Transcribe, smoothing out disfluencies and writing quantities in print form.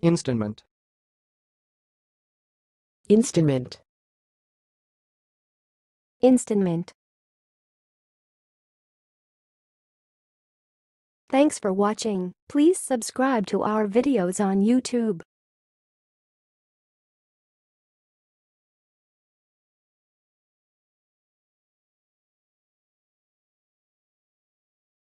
Instonement. Instonement. Instonement. Thanks for watching. Please subscribe to our videos on YouTube.